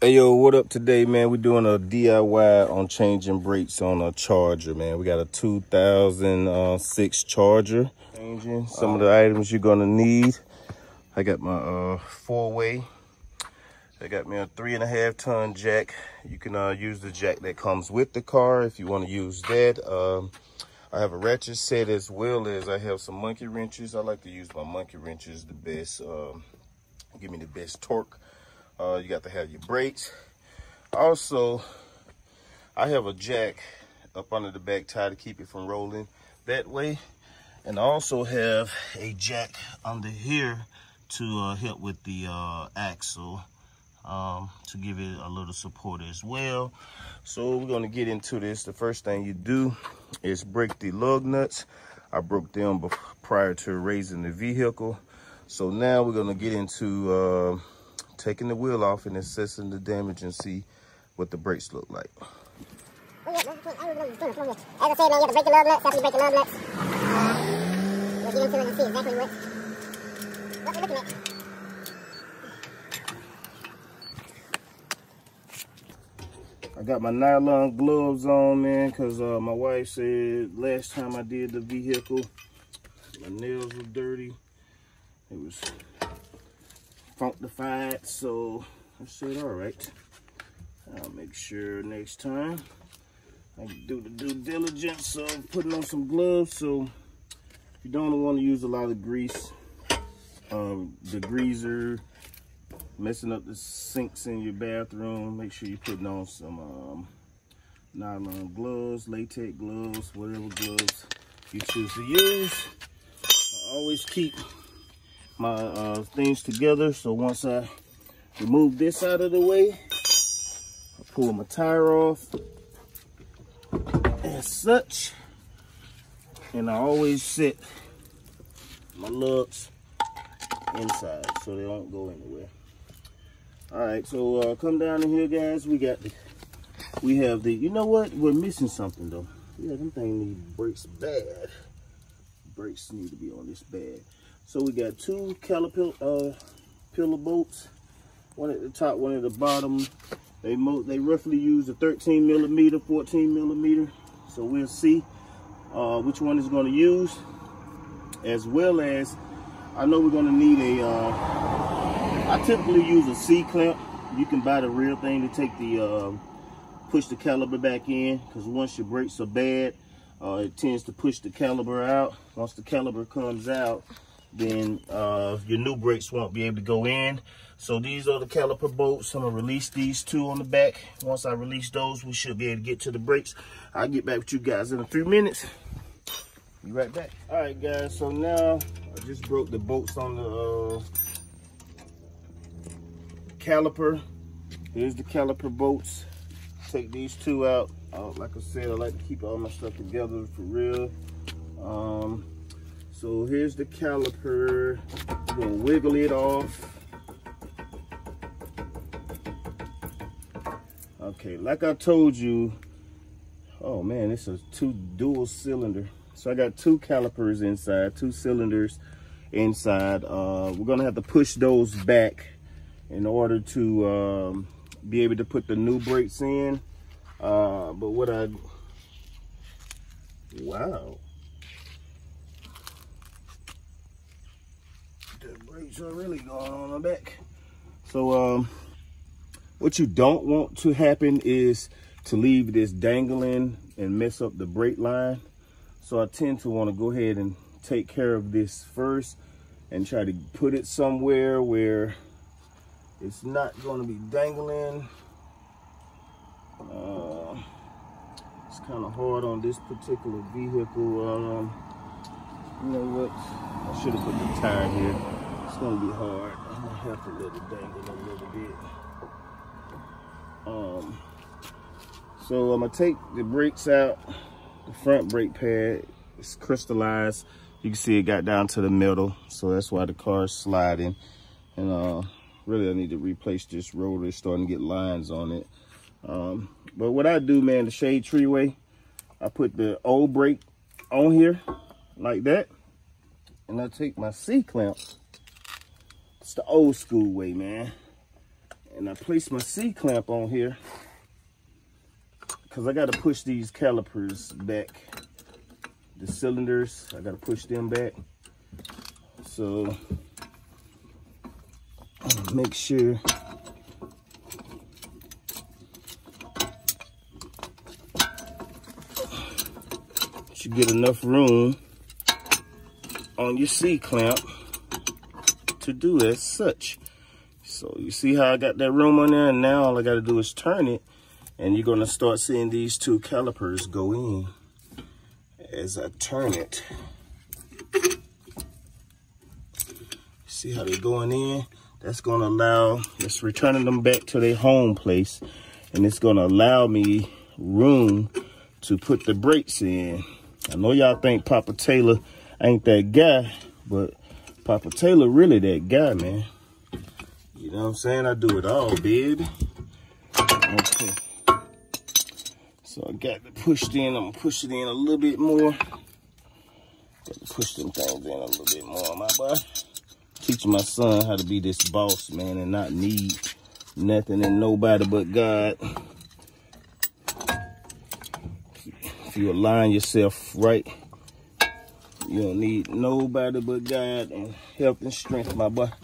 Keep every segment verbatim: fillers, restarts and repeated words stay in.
Hey yo, what up today, man? We're doing a D I Y on changing brakes on a Charger, man. We got a two thousand six Charger. Changing some of the items you're gonna need. I got my uh, four-way. I got me a three and a half ton jack. You can uh, use the jack that comes with the car if you want to use that. Um, I have a ratchet set as well as I have some monkey wrenches. I like to use my monkey wrenches the best. Um, give me the best torque. Uh, you got to have your brakes. Also, I have a jack up under the back tire to keep it from rolling that way. And I also have a jack under here to uh, help with the uh, axle, um, to give it a little support as well. So we're gonna get into this. The first thing you do is break the lug nuts. I broke them prior to raising the vehicle. So now we're gonna get into uh, taking the wheel off and assessing the damage and see what the brakes look like. As I said, man, you have to break the lug nuts. After you break the lug nuts, uh, we'll get into it and see exactly what, what we're looking at. I got my nylon gloves on, man, because uh, my wife said last time I did the vehicle, my nails were dirty. It was functified, so I said, all right, I'll make sure next time I can do the due diligence of putting on some gloves. So you don't want to use a lot of grease, um, the greaser, messing up the sinks in your bathroom. Make sure you're putting on some um, nylon gloves, latex gloves, whatever gloves you choose to use. I always keep my uh, things together. So once I remove this out of the way, I pull my tire off as such, and I always set my lugs inside so they don't go anywhere. All right, so uh, come down in here, guys. We got the, we have the, you know what? We're missing something though. Yeah, them things need brakes bad. Brakes need to be on this bad. So we got two caliper uh, pillar bolts, one at the top, one at the bottom. They mo they roughly use a thirteen millimeter, fourteen millimeter. So we'll see uh, which one is going to use, as well as I know we're going to need a. Uh, I typically use a C clamp. You can buy the real thing to take the uh, push the caliper back in, because once your brakes are bad, uh, it tends to push the caliper out. Once the caliper comes out, then uh, your new brakes won't be able to go in. So these are the caliper bolts. I'm gonna release these two on the back. Once I release those, we should be able to get to the brakes. I'll get back with you guys in a few minutes. Be right back. All right, guys, so now I just broke the bolts on the uh, caliper. Here's the caliper bolts. Take these two out. Uh, like I said, I like to keep all my stuff together for real. Um, so here's the caliper. We're gonna wiggle it off. Okay, like I told you, oh man, it's a two dual cylinder. So I got two calipers inside, two cylinders inside. Uh, we're gonna have to push those back in order to um, be able to put the new brakes in. Uh, but what I, wow. The brakes are really going on the back. So um, what you don't want to happen is to leave this dangling and mess up the brake line. So I tend to want to go ahead and take care of this first and try to put it somewhere where it's not going to be dangling. Uh, it's kind of hard on this particular vehicle. Um, you know what? I should have put the tire here. It's going to be hard. I'm going to have to let it dangle a little bit. Um, so I'm going to take the brakes out. The front brake pad is crystallized. You can see it got down to the middle. So that's why the car is sliding. And uh, really, I need to replace this rotor. It's starting to get lines on it. Um, but what I do, man, the Shade Tree way, I put the old brake on here like that, and I take my C clamp. It's the old school way, man, And I placed my C-clamp on here because I got to push these calipers back. The cylinders, I got to push them back. So make sure you get enough room on your C-clamp to do as such. So you see how I got that room on there, and now all I got to do is turn it, and you're going to start seeing these two calipers go in as I turn it. See how they're going in? That's going to allow, it's returning them back to their home place, and it's going to allow me room to put the brakes in. I know y'all think Papa Taylor ain't that guy, but Papa Taylor really that guy, man. You know what I'm saying? I do it all, baby. Okay. So I got to push it in. I'm going to push it in a little bit more. Got to push them things in a little bit more, my boy. Teaching my son how to be this boss, man, and not need nothing and nobody but God. If you align yourself right, you don't need nobody but God and help and strength, my boy.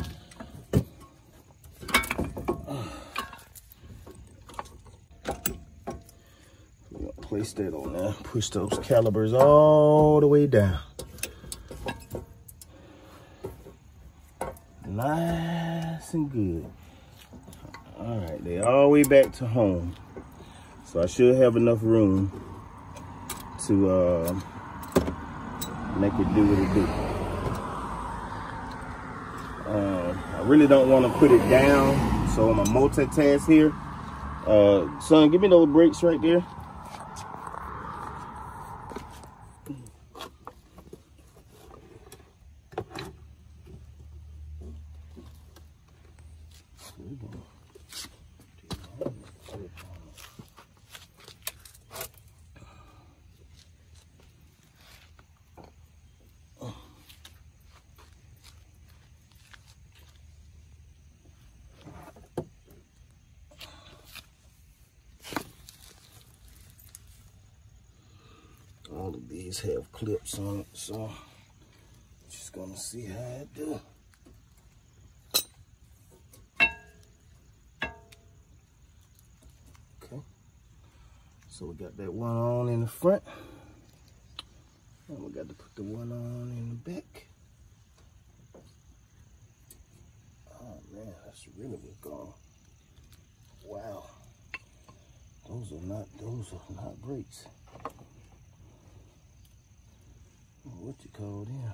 We're gonna place that on there. Push those calipers all the way down. Nice and good. All right, they all the way back to home. So I should have enough room to uh, make it do what it do. Uh, I really don't want to put it down, so I'm a multitask here. Uh, son, give me those brakes right there. All of these have clips on it, so just gonna see how it do. Okay, so we got that one on in the front, and we got to put the one on in the back. Oh man, that's really what's going. Wow, those are not those are not brakes. What you call them?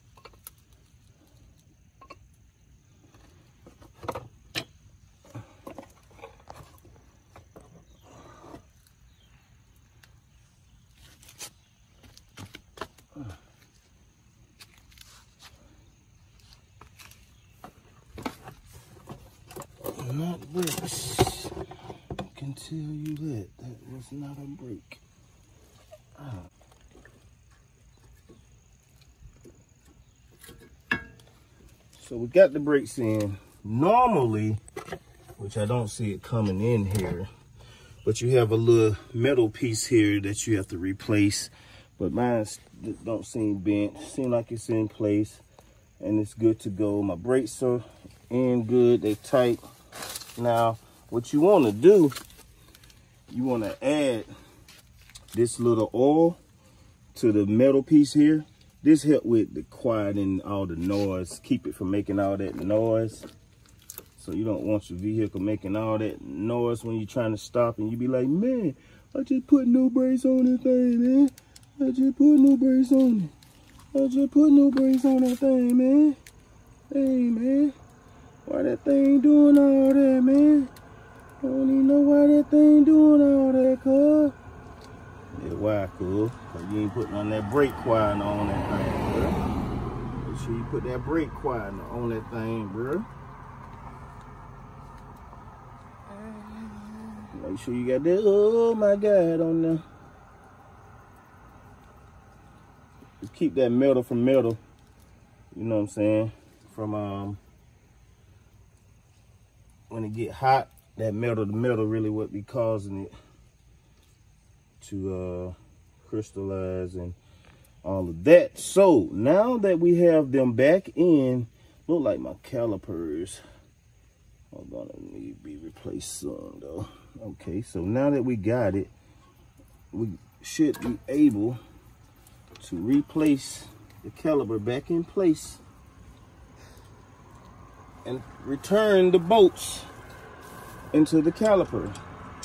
Not brakes. I can tell you that. That was not a brake. Ah. So we got the brakes in. Normally, which I don't see it coming in here, but you have a little metal piece here that you have to replace. But mine don't seem bent. Seem like it's in place and it's good to go. My brakes are in good, they're tight. Now, what you want to do, you want to add this little oil to the metal piece here. This help with the quieting all the noise, keep it from making all that noise. So you don't want your vehicle making all that noise when you're trying to stop and you be like, man, I just put no brakes on this thing, man. I just put no brakes on it. I just put no brakes on that thing, man. Hey, man, why that thing doing all that, man? I don't even know why that thing doing all that, cuz. Yeah, why, cuz? Cause you ain't putting on that brake quieter on that thing, bro. Make sure you put that brake quieter on that thing, bro. Make sure you got that, oh my God, on there. Just keep that metal from metal, you know what I'm saying? From, um, when it get hot, that metal to metal really what be causing it to uh, crystallize and all of that. So now that we have them back in, look like my calipers are gonna need to be replaced soon though. Okay, so now that we got it, we should be able to replace the caliper back in place and return the bolts into the caliper.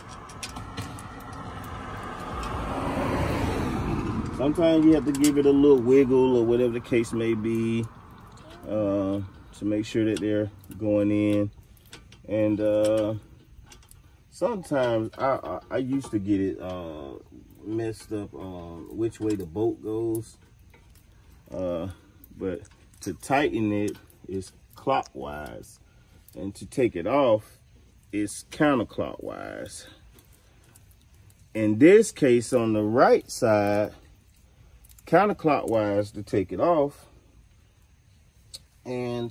Sometimes you have to give it a little wiggle or whatever the case may be uh, to make sure that they're going in. And uh, sometimes I, I, I used to get it uh, messed up on which way the bolt goes. Uh, but to tighten it is clockwise, and to take it off is counterclockwise. In this case, on the right side, counterclockwise to take it off, and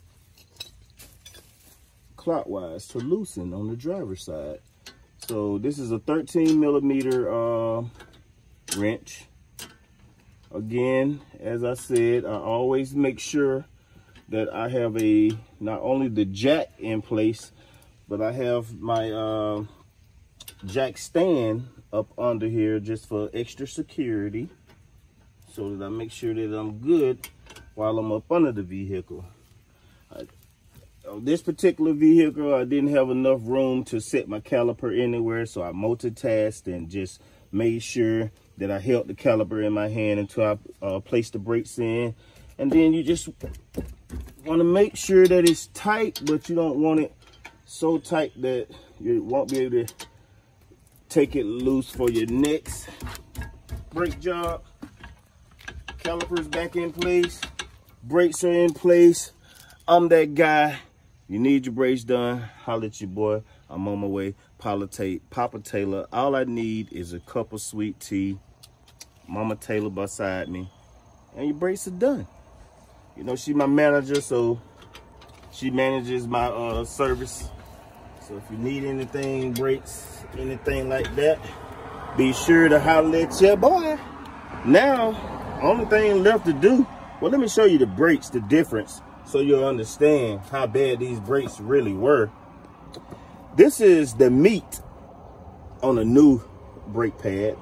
clockwise to loosen on the driver's side. So this is a thirteen millimeter uh, wrench. Again, as I said, I always make sure that I have a not only the jack in place, but I have my uh, jack stand up under here just for extra security, so that I make sure that I'm good while I'm up under the vehicle. I, on this particular vehicle, I didn't have enough room to set my caliper anywhere, so I multitasked and just made sure that I held the caliper in my hand until I uh, placed the brakes in. And then you just want to make sure that it's tight, but you don't want it so tight that you won't be able to take it loose for your next brake job. Calipers back in place, brakes are in place. I'm that guy. You need your brakes done, holler at your boy. I'm on my way. Papa Taylor. All I need is a cup of sweet tea, Mama Taylor beside me, and your brakes are done. You know, she's my manager, so she manages my uh, service. So if you need anything, brakes, anything like that, be sure to holler at your boy. Now, only thing left to do, well, let me show you the brakes, the difference, so you'll understand how bad these brakes really were. This is the meat on a new brake pad.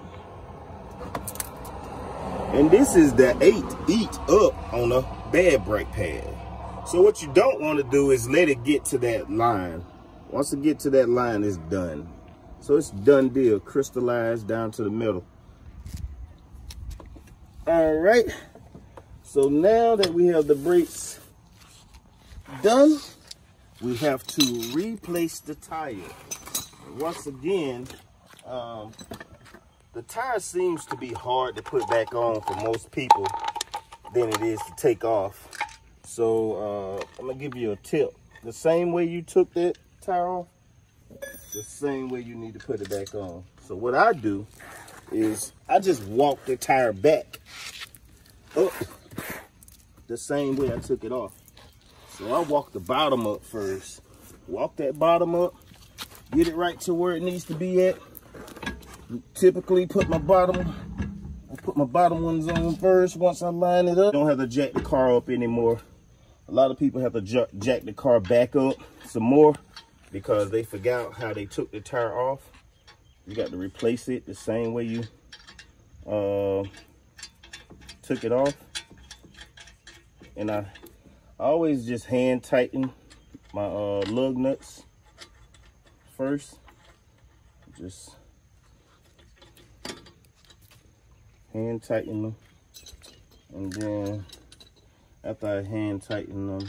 And this is the eight eat up on a bad brake pad. So what you don't want to do is let it get to that line. Once it get to that line, it's done. So it's done deal, crystallized down to the middle. All right. So now that we have the brakes done, we have to replace the tire. Once again, um, the tire seems to be hard to put back on for most people than it is to take off. So uh, I'm gonna give you a tip. The same way you took that tire off, the same way you need to put it back on. So what I do is I just walk the tire back up the same way I took it off. So I walk the bottom up first. Walk that bottom up, get it right to where it needs to be at. Typically put my bottom, I put my bottom ones on first once I line it up. Don't have to jack the car up anymore. A lot of people have to jack the car back up some more because they forgot how they took the tire off. You got to replace it the same way you uh, took it off. And I always just hand tighten my uh, lug nuts first. Just hand tighten them, and then after I hand tighten them,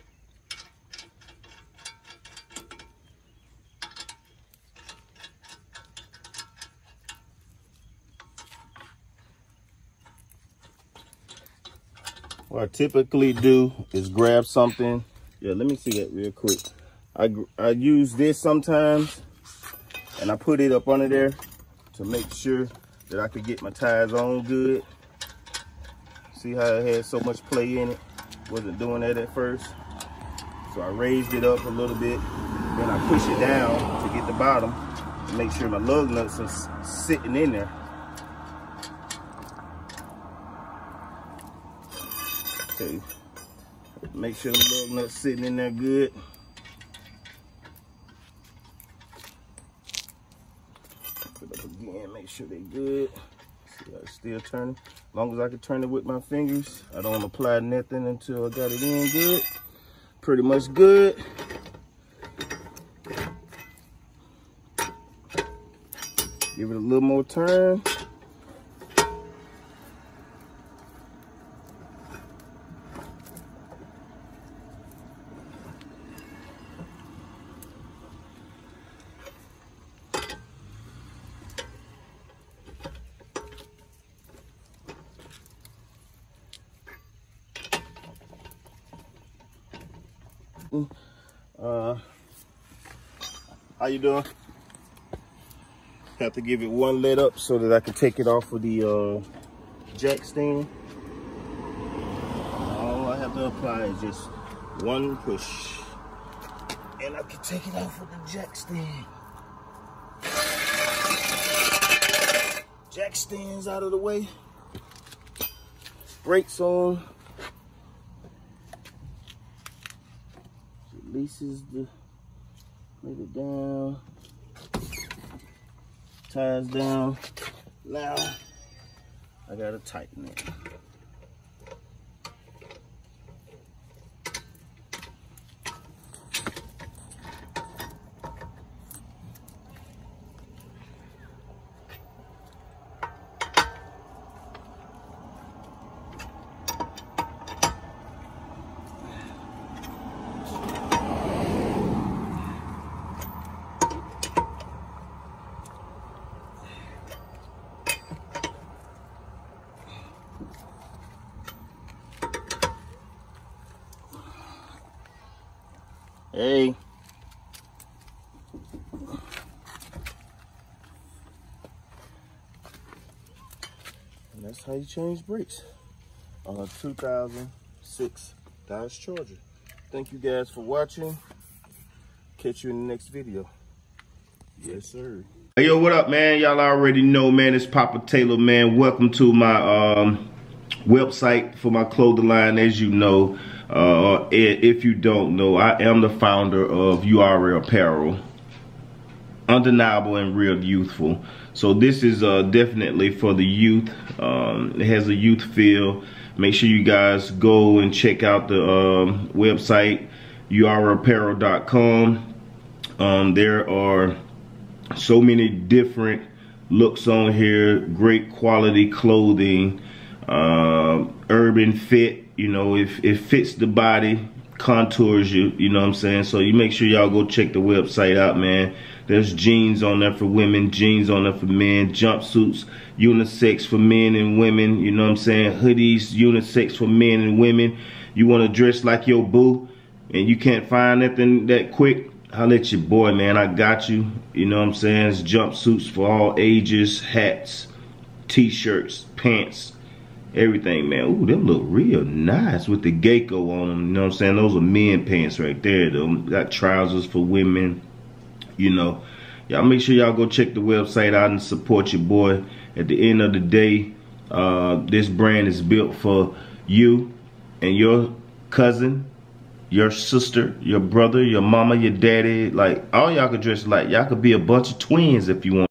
what I typically do is grab something. Yeah, let me see that real quick. I, I use this sometimes, and I put it up under there to make sure that I could get my tires on good. See how it had so much play in it? Wasn't doing that at first. So I raised it up a little bit Then I push it down to get the bottom to make sure my lug nuts are sitting in there. Okay, make sure the lug nuts sitting in there good. Put it up again, make sure they good. See how it's still turning. As long as I can turn it with my fingers, I don't apply nothing until I got it in good. Pretty much good. Give it a little more turn. Uh, how you doing? Have to give it one let up so that I can take it off of the uh, jack stand. All I have to apply is just one push, and I can take it off of the jack stand. Jack stand's out of the way. Brakes on. Releases the, let it down, ties down. Now I gotta tighten it. Hey. And that's how you change brakes on a two thousand six Dodge Charger. Thank you guys for watching. Catch you in the next video. Yes, sir. Hey, yo, what up, man? Y'all already know, man. It's Papa Taylor, man. Welcome to my um, website for my clothing line. As you know, uh, if you don't know, I am the founder of U R L Apparel. Undeniable and real youthful. So this is uh, definitely for the youth. Um, it has a youth feel. Make sure you guys go and check out the um, website, U R L apparel dot com. Um, there are so many different looks on here. Great quality clothing, uh, urban fit. You know, if it fits the body, contours you. You know what I'm saying? So you make sure y'all go check the website out, man. There's jeans on there for women, jeans on there for men, jumpsuits, unisex for men and women, you know what I'm saying? Hoodies, unisex for men and women. You want to dress like your boo and you can't find nothing that quick, holla at your boy, man. I got you. You know what I'm saying? It's jumpsuits for all ages, hats, t-shirts, pants, everything, man. Ooh, them look real nice with the Gecko on them, you know what I'm saying? Those are men pants right there, though. Got trousers for women. You know, y'all make sure y'all go check the website out and support your boy. At the end of the day, uh, this brand is built for you and your cousin, your sister, your brother, your mama, your daddy. Like, all y'all could dress like. Y'all could be a bunch of twins if you want.